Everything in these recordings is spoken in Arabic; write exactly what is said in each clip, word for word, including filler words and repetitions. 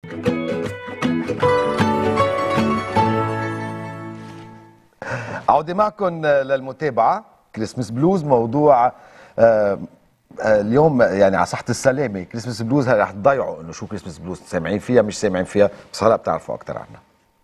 عودة معكم للمتابعة. كريسمس بلوز موضوع آه اليوم يعني على صحة السلامة. كريسمس بلوز رح تضيعوا انه شو كريسمس بلوز، سامعين فيها مش سامعين فيها، بس هلا بتعرفوا اكثر عنها.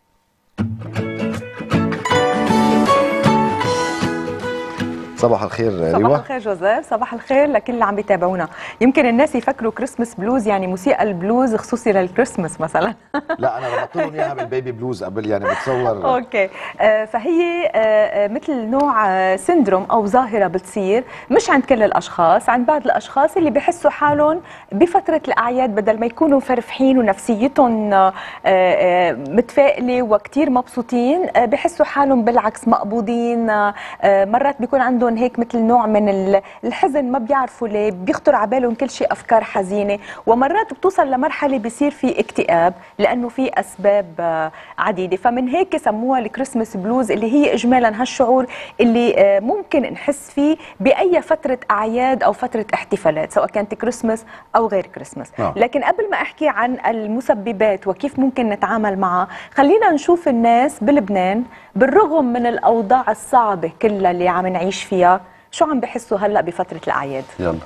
صباح الخير ريوا. صباح الخير جوزيف، صباح الخير لكل اللي عم بيتابعونا. يمكن الناس يفكروا كريسمس بلوز يعني موسيقى البلوز خصوصي للكريسمس مثلا. لا انا ربطت لهم اياها بالبيبي بلوز قبل، يعني بتصور. اوكي آه فهي آه مثل نوع آه سندروم او ظاهره بتصير مش عند كل الاشخاص، عند بعض الاشخاص اللي بحسوا حالهم بفتره الاعياد بدل ما يكونوا فرفحين ونفسيتهم آه آه متفائله وكثير مبسوطين، آه بحسوا حالهم بالعكس مقبوضين. آه مرات بيكون عندهم هيك مثل نوع من الحزن، ما بيعرفوا ليه، بيخطر على بالهم كل شيء افكار حزينه، ومرات بتوصل لمرحله بيصير في اكتئاب لانه في اسباب عديده. فمن هيك سموها الكريسمس بلوز، اللي هي اجمالا هالشعور اللي ممكن نحس فيه باي فتره اعياد او فتره احتفالات سواء كانت كريسمس او غير كريسمس. آه. لكن قبل ما احكي عن المسببات وكيف ممكن نتعامل معها، خلينا نشوف الناس بلبنان بالرغم من الاوضاع الصعبه كلها اللي عم نعيش فيها شو عم بحسوا هلا بفتره الاعياد. يلا.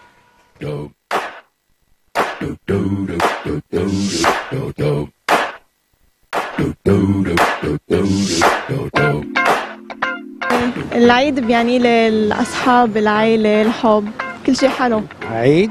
العيد بيعني لي الاصحاب، العائله، الحب، كل شيء حلو. عيد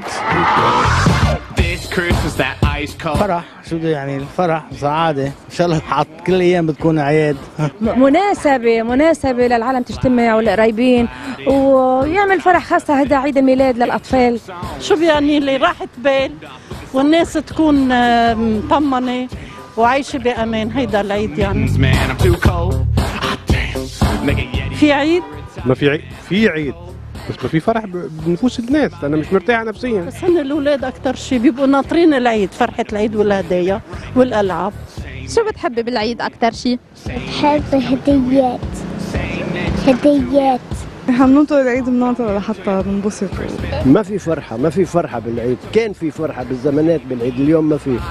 فرح، شو بده يعني الفرح وسعاده، ان شاء الله حط كل الايام بتكون اعياد. مناسبه مناسبه للعالم تجتمع والقرايبين ويعمل فرح، خاصه هذا عيد الميلاد للاطفال. شو بيعني لي راحه بال والناس تكون مطمنه وعايشه بامان. هيدا العيد يعني. في عيد؟ ما في عيد، في عيد بس ما في فرح بنفوس الناس، انا مش مرتاحه نفسيا. بس هن الاولاد اكثر شيء بيبقوا ناطرين العيد، فرحه العيد والهدايا والالعاب. شو بتحبي بالعيد اكثر شيء؟ بحب الهديات. هديات احنا بننطر العيد، بننطر لحتى بنبسط. ما في فرحه، ما في فرحه بالعيد، كان في فرحه بالزمانات بالعيد، اليوم ما في.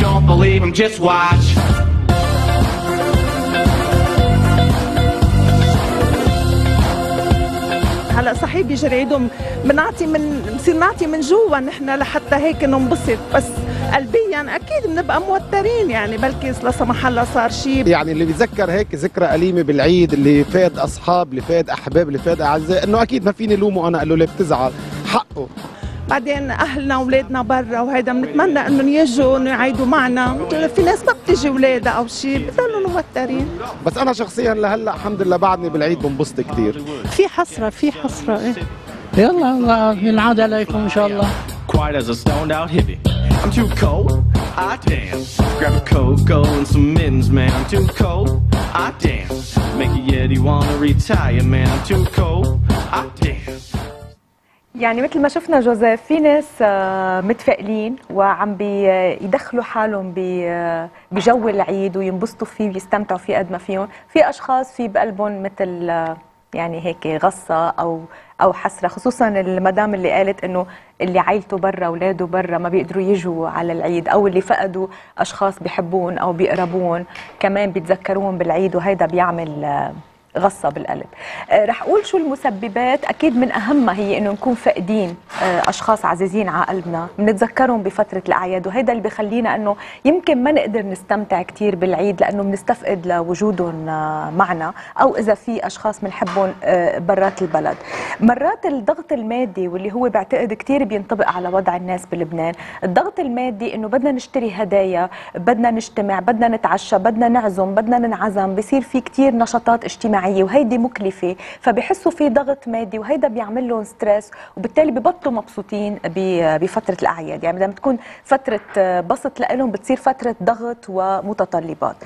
هلا صحيح بيجي عيدهم، بنعطي من بصير نعطي من جوا نحن لحتى هيك ننبسط، بس قلبيا يعني اكيد بنبقى موترين، يعني بلكي لا سمح الله صار شيء. يعني اللي بيتذكر هيك ذكرى أليمة بالعيد، اللي فاد اصحاب، اللي فاد احباب، اللي فاد اعزاء، انه اكيد ما فيني لومه انا، قال له ليه بتزعل، حقه. بعدين اهلنا اولادنا برا وهيدا بنتمنى انهم يجوا انه يعيدوا معنا، في ناس ما بتجي اولادها او شيء بضلوا موترين. بس انا شخصيا لهلا الحمد لله بعدني بالعيد بنبسط كثير. في حسره في حسره ايه. يلا الله ينعاد عليكم ان شاء الله. Quiet as a stoned out hippie. I'm too cold. I dance. Grab a cocoa and some mittens, man. I'm too cold. I dance. Make a yeti wanna retire, man. I'm too cold. I dance. يعني مثل ما شفنا جوزيف، في ناس متفائلين وعم بيدخلوا حالهم بجو العيد وينبسطوا فيه ويستمتعوا فيه قد ما فيهم، في اشخاص في بقلبهم مثل يعني هيك غصه او او حسره، خصوصا المدام اللي قالت انه اللي عائلته برا، اولاده برا، ما بيقدروا يجوا على العيد، او اللي فقدوا اشخاص بيحبون او بيقربون كمان بيتذكروهم بالعيد، وهيدا بيعمل غصة بالقلب. آه رح أقول شو المسببات. أكيد من أهمها هي إنه نكون فاقدين آه أشخاص عزيزين على قلبنا، بنتذكرهم بفترة الأعياد، وهيدا اللي بخلينا إنه يمكن ما نقدر نستمتع كتير بالعيد لأنه بنستفقد لوجودهم آه معنا، أو إذا في أشخاص بنحبهم آه برات البلد. مرات الضغط المادي واللي هو بعتقد كتير بينطبق على وضع الناس بلبنان، الضغط المادي إنه بدنا نشتري هدايا، بدنا نجتمع، بدنا نتعشى، بدنا نعزم، بدنا ننعزم، بصير في كتير نشاطات اجتماعية وهيدي مكلفه، فبحسوا في ضغط مادي وهيدا بيعمل لهم ستريس، وبالتالي ببطلوا مبسوطين بفتره الاعياد. يعني لما تكون فتره بسط لهم بتصير فتره ضغط ومتطلبات.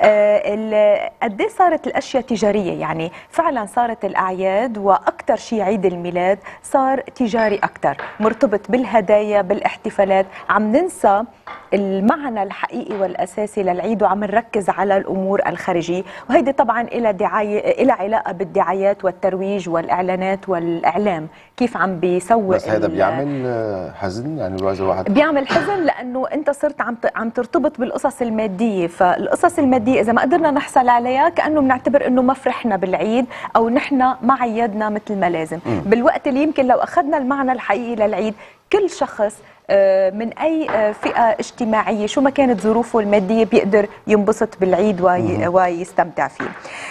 قد ايه صارت الاشياء تجاريه، يعني فعلا صارت الاعياد واكثر شيء عيد الميلاد صار تجاري اكثر، مرتبط بالهدايا بالاحتفالات، عم ننسى المعنى الحقيقي والاساسي للعيد وعم نركز على الامور الخارجيه، وهيدي طبعا لها دعايه لها علاقه بالدعايات والترويج والاعلانات والاعلام، كيف عم بيسوق. بس هذا بيعمل حزن، يعني اذا واحد بيعمل حزن لانه انت صرت عم عم ترتبط بالقصص الماديه، فالقصص الماديه اذا ما قدرنا نحصل عليها كانه بنعتبر انه ما فرحنا بالعيد او نحن ما عيدنا مثل ما لازم. م. بالوقت اللي يمكن لو اخذنا المعنى الحقيقي للعيد، كل شخص من أي فئة اجتماعية شو ما كانت ظروفه المادية بيقدر ينبسط بالعيد وي ويستمتع فيه.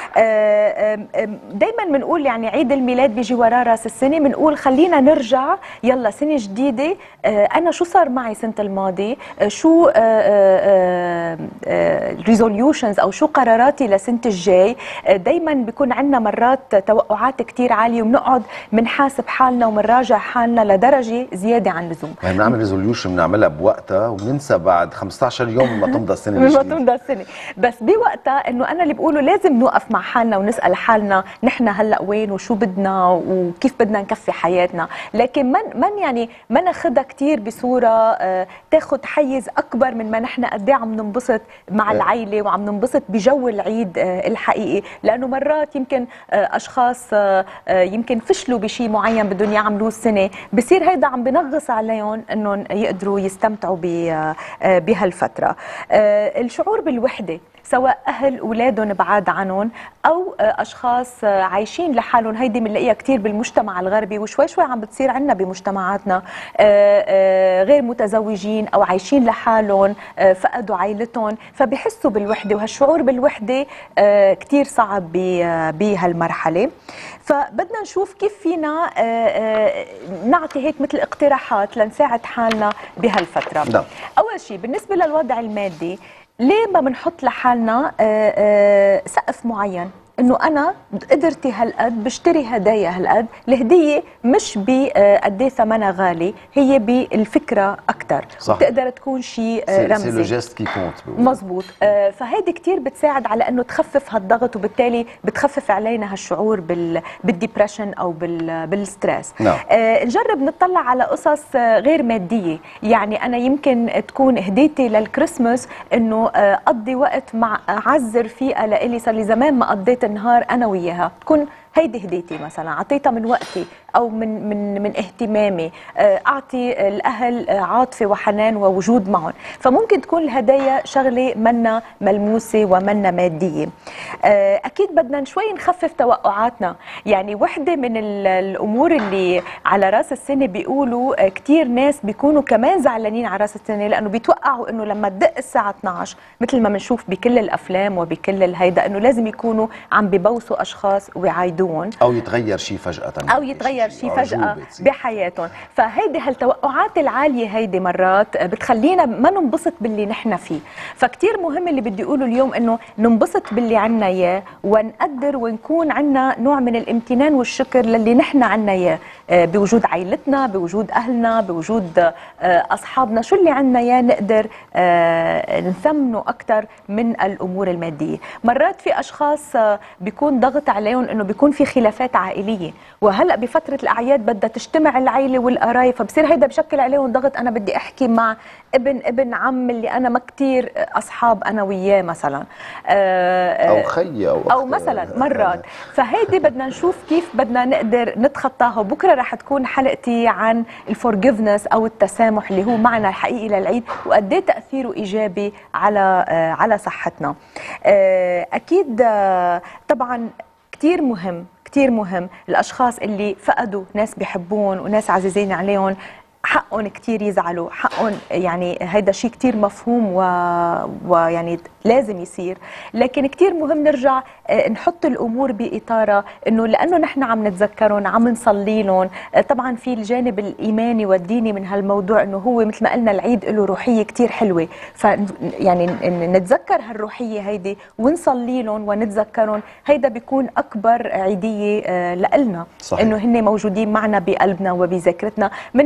دايما بنقول يعني عيد الميلاد بيجي وراه راس السنة، بنقول خلينا نرجع، يلا سنة جديدة، أنا شو صار معي سنة الماضي، شو ريزوليوشنز أو شو قراراتي لسنة الجاي. دايما بيكون عندنا مرات توقعات كتير عالية وبنقعد بنحاسب حالنا وبنراجع حالنا لدرجة زيادة عن اللزوم. يعني بنعمل ريزوليوشن بنعملها بوقتها وبننسى بعد خمسة عشر يوم ما تمضى السنه الجديده. ما تمضى السنه، بس بوقتها انه انا اللي بقوله لازم نوقف مع حالنا ونسال حالنا نحن هلا وين وشو بدنا وكيف بدنا نكفي حياتنا، لكن من من يعني ما ناخذها كثير بصوره آه تاخذ حيز اكبر من ما نحن قد ايه عم ننبسط مع العائله وعم ننبسط بجو العيد آه الحقيقي، لانه مرات يمكن آه اشخاص آه يمكن فشلوا بشيء معين بدهم يعملوه السنه، بصير هيدا عم بنغص عليهم انهم يقدروا يستمتعوا بهالفتره. الشعور بالوحده سواء اهل اولادهم بعاد عنهم او اشخاص عايشين لحالهم، هيدي بنلاقيها كثير بالمجتمع الغربي وشوي شوي عم بتصير عندنا بمجتمعاتنا، غير متزوجين او عايشين لحالهم فقدوا عائلتهم فبحسوا بالوحده، وهالشعور بالوحده كثير صعب بهالمرحله. فبدنا نشوف كيف فينا نعطي هيك مثل اقتراحات لنساعد حالنا بهالفتره. ده. اول شيء بالنسبه للوضع المادي، ليه ما بنحط لحالنا سقف معين انه انا قدرتي هالقد بشتري هدايا هالقد، الهديه مش بقد ايه ثمنها غالي، هي بالفكره اكثر، بتقدر تكون شيء رمزي. سي لو جيست كي كونت. مزبوط. آه فهيدي كثير بتساعد على انه تخفف هالضغط، وبالتالي بتخفف علينا هالشعور بال بالديبرشن او بال بالستريس. نعم. آه نجرب نطلع على قصص غير ماديه، يعني انا يمكن تكون هديتي للكريسماس انه آه اقضي وقت مع اعز رفيقه لإلي صار لي زمان ما قضيت النهار انا وياها، تكون هيدي هديتي مثلا، اعطيتها من وقتي او من من من اهتمامي، اعطي الاهل عاطفه وحنان ووجود معهم. فممكن تكون الهدايا شغله منا ملموسه ومنا ماديه. اكيد بدنا شوي نخفف توقعاتنا، يعني وحده من الامور اللي على راس السنه بيقولوا كثير ناس بيكونوا كمان زعلانين على راس السنه لانه بيتوقعوا انه لما تدق الساعه اثنعش مثل ما بنشوف بكل الافلام وبكل الهيدا انه لازم يكونوا عم ببوسوا اشخاص ويعايدون او يتغير شيء فجأة او يتغير شيء فجأة بحياتهم. فهيدي هالتوقعات العالية هيدي مرات بتخلينا ما ننبسط باللي نحن فيه. فكتير مهم اللي بدي اقوله اليوم انه ننبسط باللي عنا اياه ونقدر ونكون عنا نوع من الامتنان والشكر للي نحن عنا اياه، بوجود عائلتنا، بوجود اهلنا، بوجود اصحابنا، شو اللي عنا اياه نقدر نثمنه اكثر من الامور المادية. مرات في اشخاص بيكون ضغط عليهم انه بيكون في خلافات عائليه، وهلا بفتره الاعياد بدها تجتمع العائله والقرايب، فبصير هيدا بشكل عليهم ضغط، انا بدي احكي مع ابن ابن عم اللي انا ما كثير اصحاب انا وياه مثلا، او خي او او مثلا مرات. فهيدي بدنا نشوف كيف بدنا نقدر نتخطاها. بكره رح تكون حلقتي عن الفورجيفنس او التسامح اللي هو معنى الحقيقي للعيد وقد ايه تاثيره ايجابي على على صحتنا. اكيد طبعا كتير مهم كتير مهم الأشخاص اللي فقدوا ناس بيحبون وناس عزيزين عليهم، حقهم كتير يزعلوا، حقهم يعني هيدا شيء كتير مفهوم و... ويعني لازم يصير، لكن كتير مهم نرجع نحط الأمور بإطارها، إنه لأنه نحن عم نتذكرهم، عم نصلي لهم. طبعا في الجانب الإيماني والديني من هالموضوع، إنه هو مثل ما قلنا العيد له روحية كتير حلوة، ف يعني نتذكر هالروحية هيدي ونصلي لهم ونتذكرهم، هيدا بيكون أكبر عيدية لإلنا، إنه هن موجودين معنا بقلبنا وبذاكرتنا، من ما إنه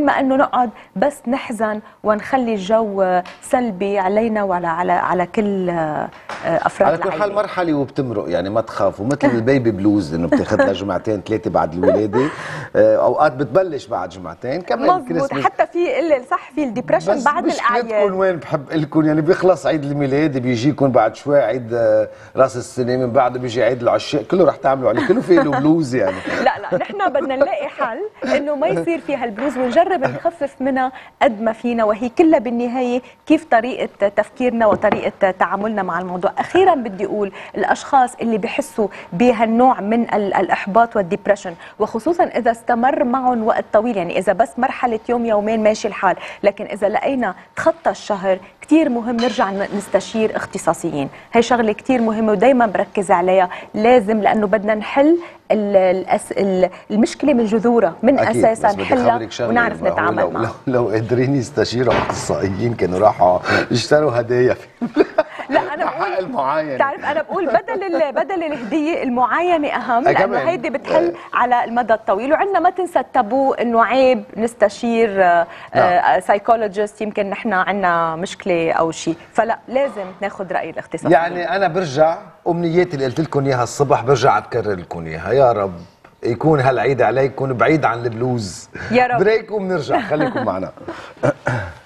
نقعد بس نحزن ونخلي الجو سلبي علينا وعلى على على كل افراد على كل حال مرحله وبتمرق، يعني ما تخافوا، مثل البيبي بلوز انه بتاخذ لها جمعتين ثلاثه بعد الولاده، اوقات بتبلش بعد جمعتين كمان. مظبوط، حتى في صح في الديبرشن بعد الاعياد. مشكلتكم وين بحب لكم، يعني بيخلص عيد الميلاد بيجيكم بعد شوي عيد راس السنه، من بعده بيجي عيد العشاق، كله رح تعملوا عليه، كله فيه له بلوز يعني. لا لا نحن بدنا نلاقي حل انه ما يصير فيها البلوز، ونجرب نخفف منها قد ما فينا، وهي كلها بالنهايه كيف طريقه تفكيرنا وطريقه تعاملنا مع الموضوع. اخيرا بدي اقول الاشخاص اللي بحسوا بهالنوع من الاحباط والديبرشن، وخصوصا اذا استمر معهم وقت طويل، يعني اذا بس مرحله يوم يومين ماشي الحال، لكن اذا لقينا تخطى الشهر كثير مهم نرجع نستشير اختصاصيين. هي شغله كثير مهمه ودائما بركز عليها، لازم لانه بدنا نحل الأس... المشكله من جذورها، من اساسها نحلها ونعرف نتعامل لو معها. لو, لو قادرين يستشيروا اخصائيين كانوا راحوا يشتروا هدايا لا انا بقول المعاينه، بتعرف انا بقول بدل بدل الهديه المعاينه اهم، لانه هيدي بتحل على المدى الطويل. وعندنا ما تنسى التابو انه عيب نستشير سايكولوجيست، يمكن نحن عندنا مشكله او شيء، فلا لازم ناخذ راي الاختصاصي. يعني انا برجع امنياتي اللي قلت لكم اياها الصبح برجع اكرر لكم اياها، يا رب يكون هالعيد عليكم بعيد عن البلوز. يا رب. بريك وبنرجع، خليكم معنا.